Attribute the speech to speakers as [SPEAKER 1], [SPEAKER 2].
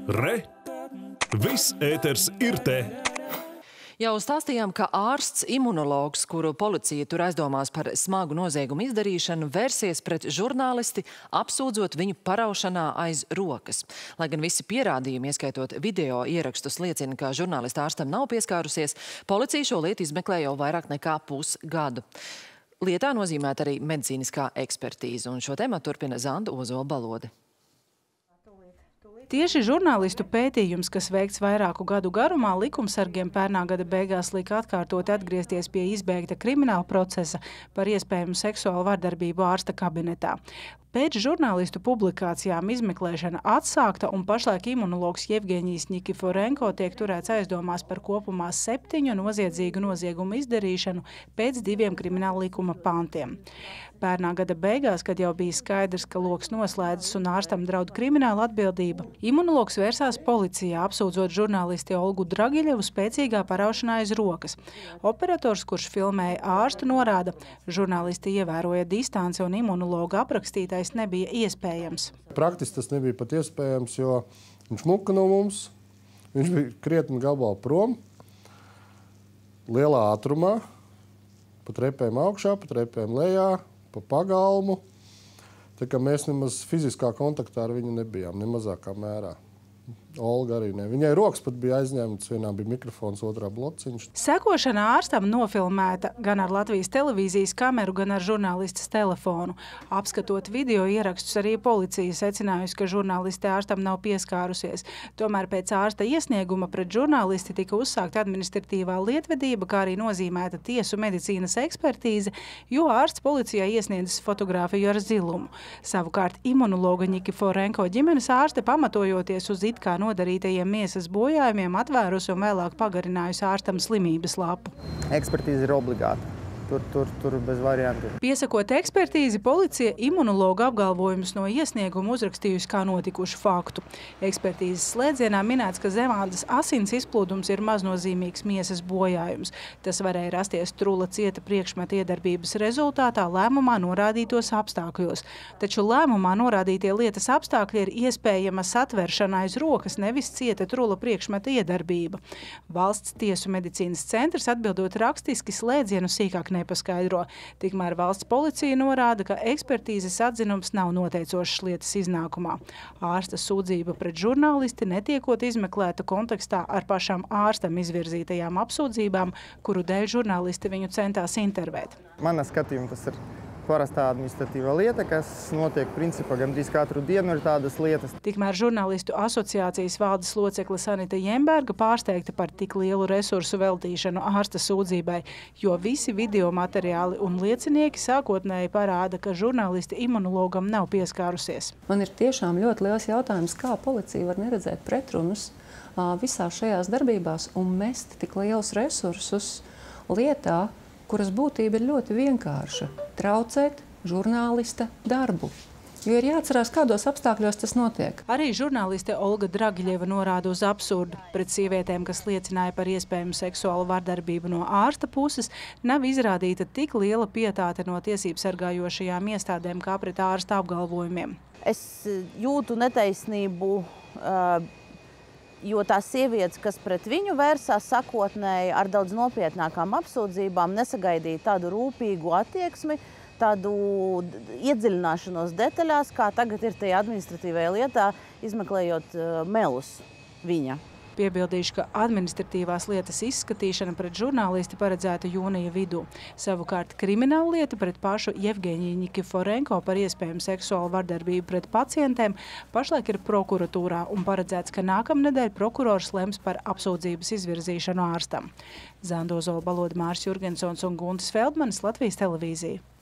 [SPEAKER 1] Re! Viss ēters ir te!
[SPEAKER 2] Jau stāstījām, ka ārsts imunologs, kuru policija tur aizdomās par smagu noziegumu izdarīšanu, vērsies pret žurnālisti, apsūdzot viņu paraušanā aiz rokas. Lai gan visi pierādījumi, ieskaitot video ierakstus, liecina, ka žurnālista ārstam nav pieskārusies, policija šo lietu izmeklē jau vairāk nekā pusgadu. Lietā nozīmēta arī medicīniskā ekspertīze, un šo tematu turpina Zanda Ozola-Balode.
[SPEAKER 3] Tieši žurnālistu pētījums, kas veikts vairāku gadu garumā, likumsargiem pērnā gada beigās lika atkārtot atgriezties pie izbeigta krimināla procesa par iespējamu seksuālu vardarbību ārsta kabinetā. Pēc žurnālistu publikācijām izmeklēšana atsākta, un pašlaik imunologs Jevgeņijs Nikiforenko tiek turēts aizdomās par kopumā 7 noziedzīgu noziegumu izdarīšanu pēc 2 krimināla likuma pantiem. Pērnā gada beigās, kad jau bija skaidrs, ka loks noslēdzas un ārstam draud krimināla atbildība, imunologs vērsās policijā, apsūdzot žurnālisti Olgu Dragiļevu spēcīgā paraušanā aiz rokas. Operators, kurš filmēja ārstu, norāda, žurnālisti ievēroja distanci un imunologa aprakstītais nebija iespējams.
[SPEAKER 4] Praktiski tas nebija pat iespējams, jo viņš muka no mums, viņš bija krietni gabalu prom, lielā ātrumā, pa trepēm augšā, pa trepēm lejā, pa pagalmu. Tā kā mēs nemaz fiziskā kontaktā ar viņu nebijām, ne mazākā mērā. Olga arī ne. Viņai rokas pat bija aizņemtas, vienā bija mikrofons, otrā blociņš.
[SPEAKER 3] Sekošana ārstam nofilmēta gan ar Latvijas televīzijas kameru, gan ar žurnālistes telefonu. Apskatot video ierakstus, arī policija secinājusi, ka žurnāliste ārstam nav pieskārusies. Tomēr pēc ārsta iesnieguma pret žurnālisti tika uzsākta administratīvā lietvedība, kā arī nozīmēta tiesu medicīnas ekspertīze, jo ārsts policijā iesniedzis fotogrāfiju ar zilumu. Savukārt imunologa Nikiforenko ģimenes ārste, pamatojoties uz it kā nodarītajiem miesas bojājumiem, atvērusi un vēlāk pagarinājusi ārstam slimības lapu.
[SPEAKER 5] Ekspertīze ir obligāta. Tur bez variantiem.
[SPEAKER 3] Piesakot ekspertīzi, policija imunologa apgalvojumus no iesnieguma uzrakstījusi kā notikušu faktu. Ekspertīzes slēdzienā minēts, ka zemādas asins izplūdums ir maznozīmīgs miesas bojājums. Tas varēja rasties trula cieta priekšmeta iedarbības rezultātā lēmumā norādītos apstākļos. Taču lēmumā norādītie lietas apstākļi ir iespējama satveršana aiz rokas, nevis cieta trula priekšmeta iedarbība. Valsts tiesu medicīnas centrs atbildot rakstiski slēdzienu sīkāk nepaskaidro. Tikmēr valsts policija norāda, ka ekspertīzes atzinums nav noteicošs lietas iznākumā. Ārsta sūdzība pret žurnālisti netiekot izmeklēta kontekstā ar pašām ārstam izvirzītajām apsūdzībām, kuru dēļ žurnālisti viņu centās intervēt.
[SPEAKER 5] Manā skatījumā tas ir parastā administratīvā lieta, kas notiek principā gandrīz katru dienu ir tādas lietas.
[SPEAKER 3] Tikmēr žurnālistu asociācijas valdes locekle Sanita Jemberga pārsteigta par tik lielu resursu veltīšanu ārsta sūdzībai, jo visi video materiāli un liecinieki sākotnēji parāda, ka žurnālisti imunologam nav pieskārusies.
[SPEAKER 6] Man ir tiešām ļoti liels jautājums, kā policija var neredzēt pretrunus visās šajās darbībās un mest tik lielus resursus lietā, kuras būtība ir ļoti vienkārša – traucēt žurnālista darbu. Jo ir jāatcerās, kādos apstākļos tas notiek.
[SPEAKER 3] Arī žurnāliste Olga Dragiļeva norāda uz absurdu. Pret sievietēm, kas liecināja par iespējamu seksuālu vardarbību no ārsta puses, nav izrādīta tik liela pietāte no tiesību sargājošajām iestādēm kā pret ārsta apgalvojumiem.
[SPEAKER 7] Es jūtu netaisnību, jo tās sievietes, kas pret viņu vērsās sakotnēji ar daudz nopietnākām apsūdzībām, nesagaidīja tādu rūpīgu attieksmi, tādu iedziļināšanos detaļās, kā tagad ir tajā administratīvajā lietā, izmeklējot melus viņa.
[SPEAKER 3] Piebildīšu, ka administratīvās lietas izskatīšana pret žurnālisti paredzēta jūnija vidū. Savukārt krimināla lieta pret pašu Jevgeņiju Nikiforenko par iespējamu seksuālu vardarbību pret pacientiem pašlaik ir prokuratūrā un paredzēts, ka nākamnedēļ prokurors lems par apsūdzības izvirzīšanu ārstam. Zanda Ozola-Balode, Māris Jurgensons un Guntis Feldmanis, Latvijas televīzija.